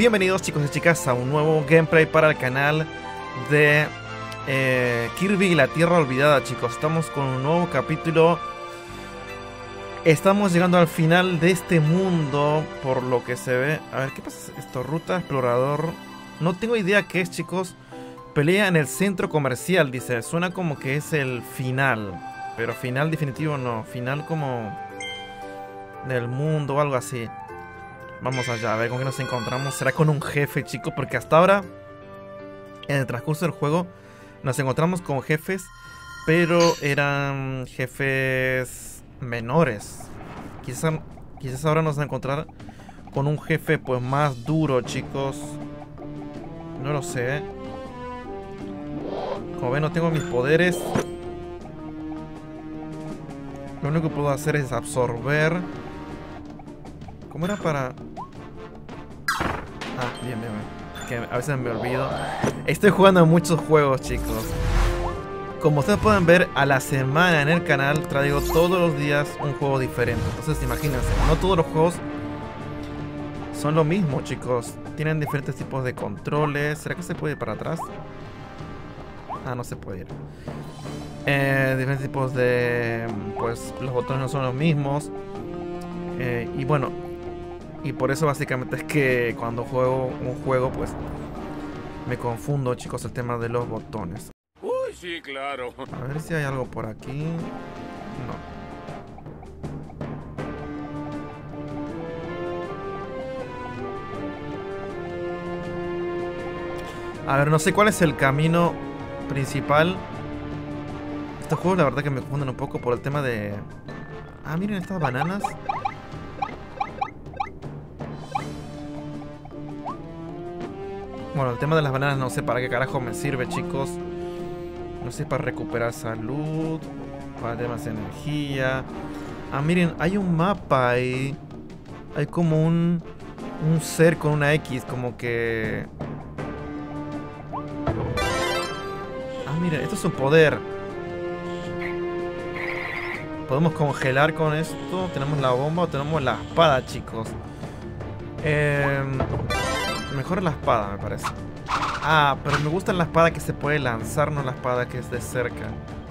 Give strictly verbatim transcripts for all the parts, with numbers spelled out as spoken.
Bienvenidos chicos y chicas a un nuevo gameplay para el canal de eh, Kirby y la Tierra Olvidada, chicos. Estamos con un nuevo capítulo. Estamos llegando al final de este mundo, por lo que se ve. A ver, ¿qué pasa esto? Ruta explorador. No tengo idea qué es, chicos. Pelea en el centro comercial, dice. Suena como que es el final, pero final definitivo no. Final como del mundo o algo así. Vamos allá, a ver con qué nos encontramos. ¿Será con un jefe, chicos? Porque hasta ahora, en el transcurso del juego, nos encontramos con jefes, pero eran jefes menores. Quizás, quizás ahora nos vamos a encontrar con un jefe pues más duro, chicos. No lo sé, ¿eh? Como ven, no tengo mis poderes. Lo único que puedo hacer es absorber. ¿Cómo era para...? Ah, bien, bien, bien. Que a veces me olvido. Estoy jugando a muchos juegos, chicos. Como ustedes pueden ver, a la semana en el canal traigo todos los días un juego diferente. Entonces imagínense, no todos los juegos son lo mismo, chicos. Tienen diferentes tipos de controles. ¿Será que se puede ir para atrás? Ah, no se puede ir. Eh, diferentes tipos de... Pues los botones no son los mismos. Eh, y bueno, y por eso básicamente es que cuando juego un juego, pues me confundo, chicos, el tema de los botones. Uy, sí, claro. A ver si hay algo por aquí. No. A ver, no sé cuál es el camino principal. Estos juegos la verdad que me confunden un poco por el tema de... Ah, miren estas bananas. Bueno, el tema de las bananas no sé para qué carajo me sirve, chicos. No sé, para recuperar salud, para tener más energía. Ah, miren, hay un mapa ahí. Hay como un... Un ser con una X, como que... Ah, miren, esto es un poder. Podemos congelar con esto. Tenemos la bomba o tenemos la espada, chicos. Eh... Mejor la espada, me parece. Ah, pero me gusta la espada que se puede lanzar, no la espada que es de cerca.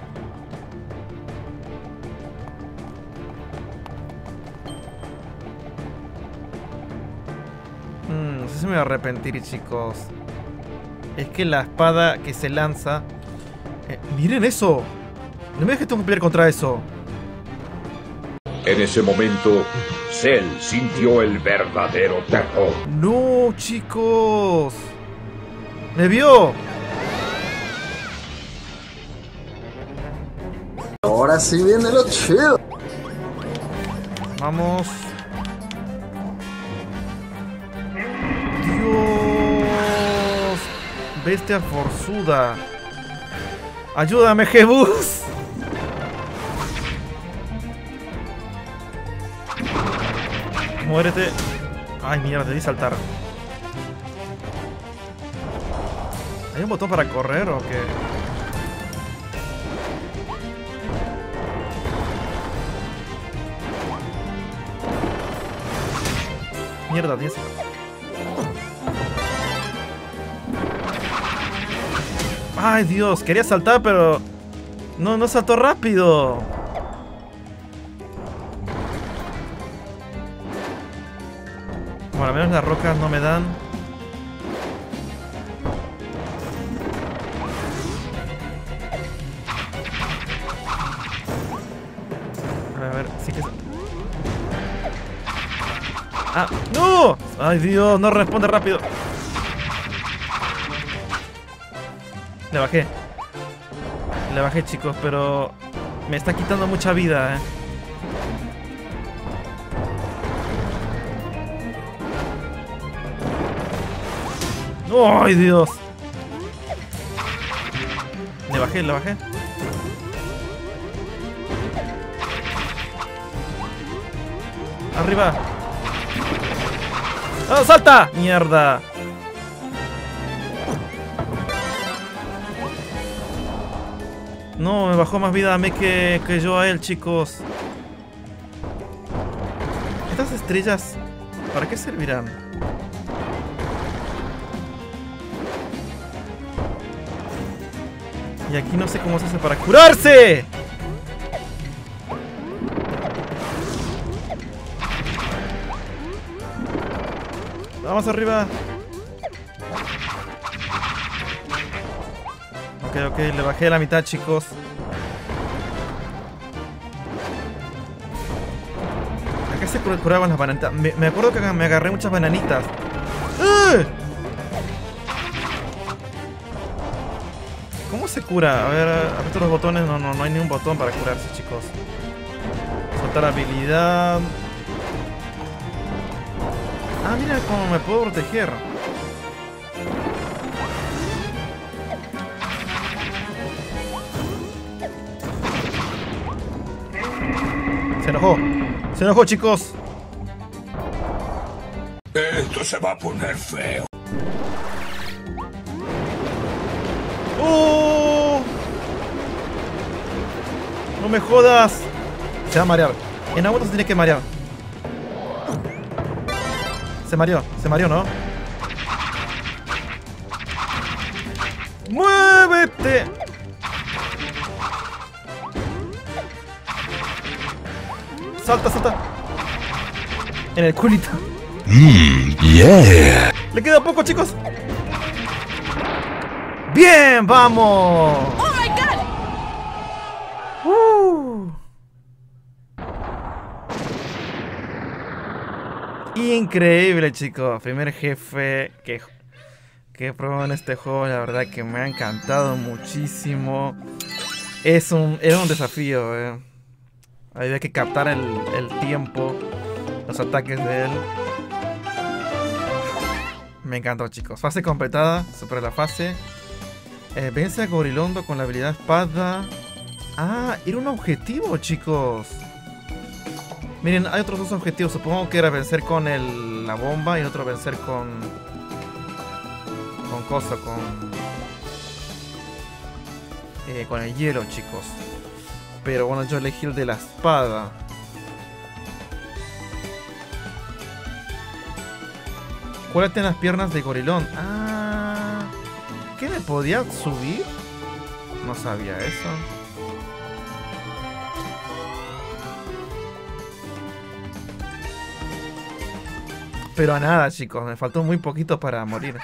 Hmm, no sé si me voy a arrepentir, chicos. Es que la espada que se lanza... Eh, ¡Miren eso! No me dejes tengo que pelear contra eso. En ese momento, Cell sintió el verdadero terror. ¡No, chicos! ¡Me vio! Ahora sí viene lo chido. Vamos. Dios. Bestia forzuda. Ayúdame, Jebus. Muérete. Ay, mierda, debí saltar. ¿Hay un botón para correr o qué? Mierda, diez. Ay, Dios, quería saltar, pero... No, no saltó rápido. Bueno, al menos las rocas no me dan. A ver, sí que... ¡Ah! ¡No! ¡Ay, Dios! No responde rápido. Le bajé. Le bajé, chicos, pero... Me está quitando mucha vida, eh. ¡Ay, Dios! Le bajé, le bajé. Arriba. ¡Oh, salta! ¡Mierda! No, me bajó más vida a mí que, que yo a él, chicos. Estas estrellas, ¿para qué servirán? Y aquí no sé cómo se hace para curarse. Vamos arriba. Ok, ok, le bajé la mitad, chicos. Acá se curaban las bananitas. Me, me acuerdo que me agarré muchas bananitas. ¡Uh! ¿Cómo se cura? A ver, apreto los botones. No, no, no hay ningún botón para curarse, chicos. Soltar habilidad. Ah, mira cómo me puedo proteger. Se enojó. Se enojó, chicos. Esto se va a poner feo. ¡Oh! No me jodas. Se va a marear. En auto se tiene que marear. Se mareó, se mareó, ¿no? ¡Muévete! Salta, salta. En el culito. Mmm, yeah. Le queda poco, chicos. Bien, vamos. Oh my god. Uh. Increíble, chicos. Primer jefe que, que he probado en este juego. La verdad que me ha encantado muchísimo. Es un, era un desafío, eh. Había que captar el, el tiempo, los ataques de él. Me encantó, chicos. Fase completada. Supera la fase. Eh, vence a Gorilondo con la habilidad espada. Ah, era un objetivo, chicos. Miren, hay otros dos objetivos. Supongo que era vencer con el, la bomba y el otro vencer con... Con cosa, con... Eh, con el hielo, chicos. Pero bueno, yo elegí el de la espada. Cuélate en las piernas de Gorilón. Ah, ¿qué me podía subir? No sabía eso. Pero a nada, chicos. Me faltó muy poquito para morir.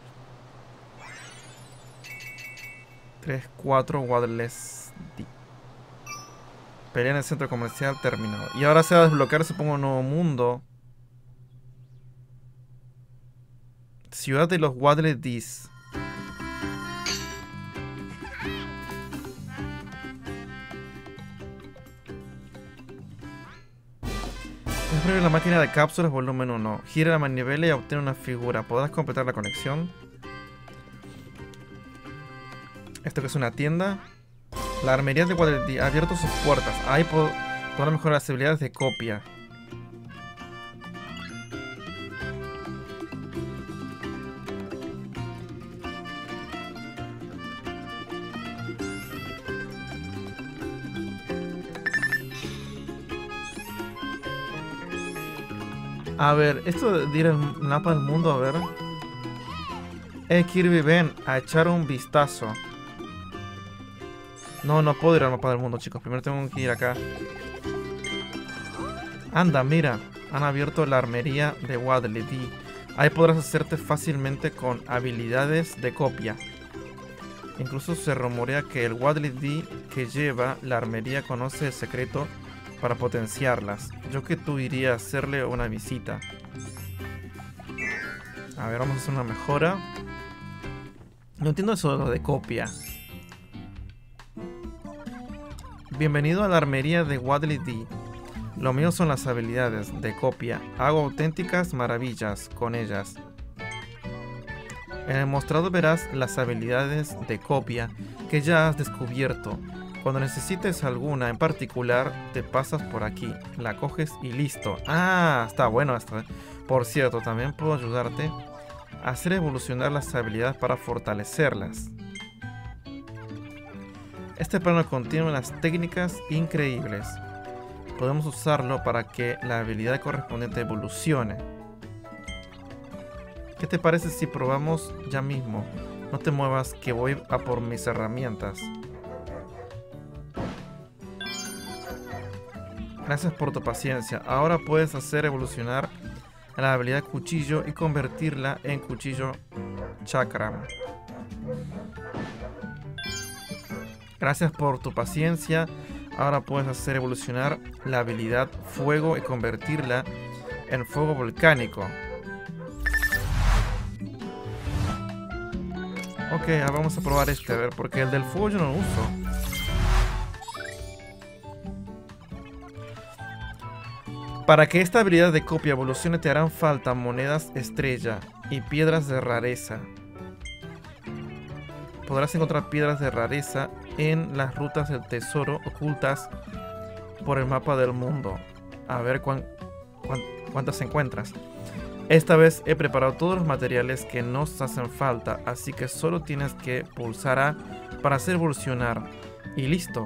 tres, cuatro, Waddles D. Pelea en el centro comercial terminado. Y ahora se va a desbloquear, supongo, un nuevo mundo. Ciudad de los Waddles Dees. Abre la máquina de cápsulas volumen uno. Gira la manivela y obtiene una figura. ¿Podrás completar la conexión? Esto que es una tienda. La armería de Waddle Dee ha abierto sus puertas. Ahí podrá mejorar las habilidades de copia. A ver, esto de ir al mapa del mundo, a ver. Eh, Kirby, ven a echar un vistazo. No, no puedo ir al mapa del mundo, chicos. Primero tengo que ir acá. Anda, mira. Han abierto la armería de Waddle Dee. Ahí podrás hacerte fácilmente con habilidades de copia. Incluso se rumorea que el Waddle Dee que lleva la armería conoce el secreto para potenciarlas. Yo que tú iría a hacerle una visita. A ver, vamos a hacer una mejora. No entiendo eso de lo de copia. Bienvenido a la armería de Waddle Dee. Lo mío son las habilidades de copia. Hago auténticas maravillas con ellas. En el mostrador verás las habilidades de copia que ya has descubierto. Cuando necesites alguna en particular, te pasas por aquí, la coges y listo. Ah, está bueno esto. Por cierto, también puedo ayudarte a hacer evolucionar las habilidades para fortalecerlas. Este plano contiene unas técnicas increíbles. Podemos usarlo para que la habilidad correspondiente evolucione. ¿Qué te parece si probamos ya mismo? No te muevas, que voy a por mis herramientas. Gracias por tu paciencia. Ahora puedes hacer evolucionar la habilidad cuchillo y convertirla en cuchillo chakram. Gracias por tu paciencia. Ahora puedes hacer evolucionar la habilidad fuego y convertirla en fuego volcánico. Ok, ahora vamos a probar este, a ver, porque el del fuego yo no lo uso. Para que esta habilidad de copia evolucione te harán falta monedas estrella y piedras de rareza. Podrás encontrar piedras de rareza en las rutas del tesoro ocultas por el mapa del mundo. A ver cuán, cuán, cuántas encuentras. Esta vez he preparado todos los materiales que nos hacen falta, así que solo tienes que pulsar A para hacer evolucionar. Y listo.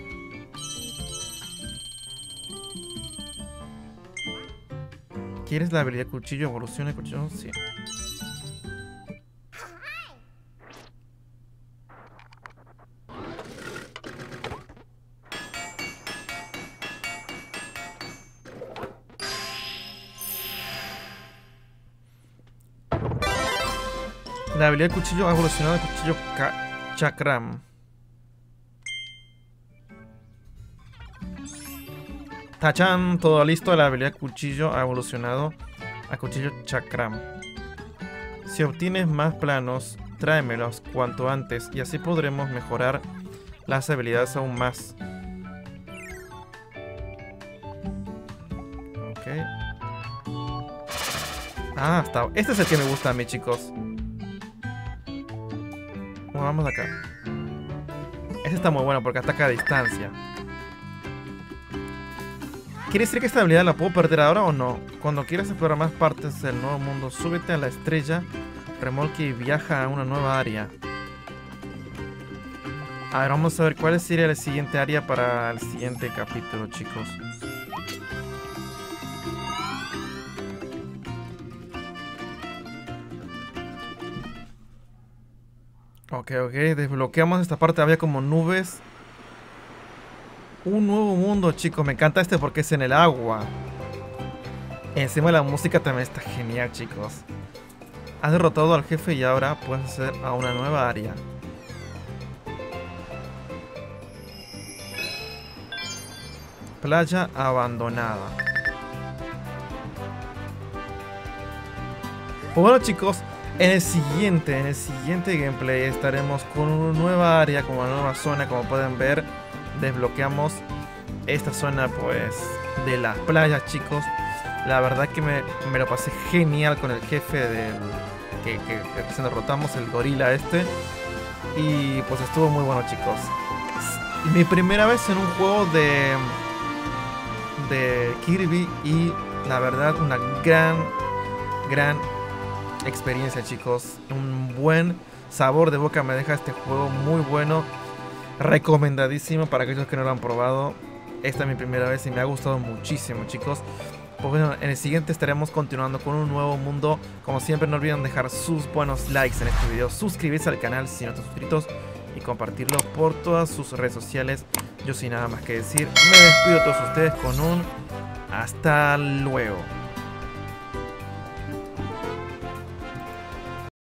¿Quieres la habilidad cuchillo? ¿Evoluciona el cuchillo? Sí. La habilidad cuchillo ha evolucionado al cuchillo chakram. Tachan, todo listo. La habilidad cuchillo ha evolucionado a cuchillo chakram. Si obtienes más planos, tráemelos cuanto antes y así podremos mejorar las habilidades aún más. Ok. Ah, está. Este es el que me gusta a mí, chicos. Vamos acá. Este está muy bueno porque ataca a distancia. ¿Quiere decir que esta habilidad la puedo perder ahora o no? Cuando quieras explorar más partes del nuevo mundo, súbete a la estrella remolque y viaja a una nueva área. A ver, vamos a ver cuál sería la siguiente área para el siguiente capítulo, chicos. Ok, ok, desbloqueamos esta parte, había como nubes. Un nuevo mundo, chicos, me encanta este porque es en el agua. Encima la música también está genial, chicos. Has derrotado al jefe y ahora puedes hacer a una nueva área. Playa abandonada. Pues bueno, chicos, en el siguiente, en el siguiente gameplay estaremos con una nueva área, con una nueva zona. Como pueden ver, desbloqueamos esta zona, pues, de las playas, chicos. La verdad que me, me lo pasé genial con el jefe del que, que, que se derrotamos, el gorila este. Y pues estuvo muy bueno, chicos. Mi primera vez en un juego de de Kirby y la verdad una gran, gran experiencia, chicos. Un buen sabor de boca me deja este juego, muy bueno, recomendadísimo para aquellos que no lo han probado. Esta es mi primera vez y me ha gustado muchísimo, chicos. Pues bueno, en el siguiente estaremos continuando con un nuevo mundo. Como siempre, no olviden dejar sus buenos likes en este video, suscribirse al canal si no están suscritos y compartirlo por todas sus redes sociales. Yo sin nada más que decir, me despido a todos ustedes con un hasta luego.